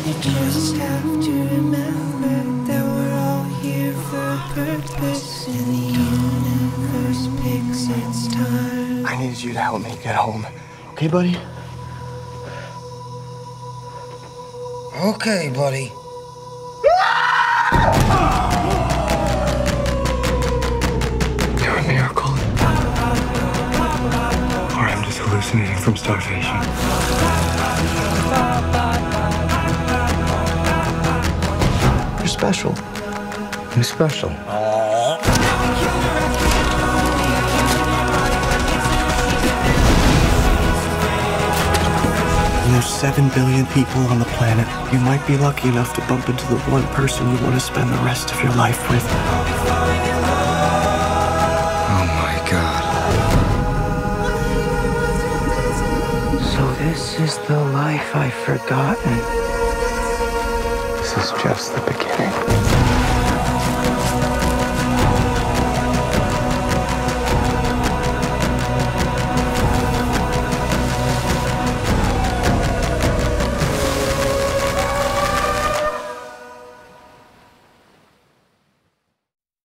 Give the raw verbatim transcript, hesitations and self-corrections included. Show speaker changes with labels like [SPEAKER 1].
[SPEAKER 1] You just have to remember that we're all here for a purpose, and the universe picks its time.
[SPEAKER 2] I need you to help me get home. Okay, buddy?
[SPEAKER 3] Okay, buddy.
[SPEAKER 2] You're a miracle. Or I'm just hallucinating from starvation. You're special.
[SPEAKER 3] Who's special?
[SPEAKER 2] There's seven billion people on the planet. You might be lucky enough to bump into the one person you want to spend the rest of your life with.
[SPEAKER 3] Oh my God.
[SPEAKER 1] So this is the life I've forgotten.
[SPEAKER 2] This is just the beginning.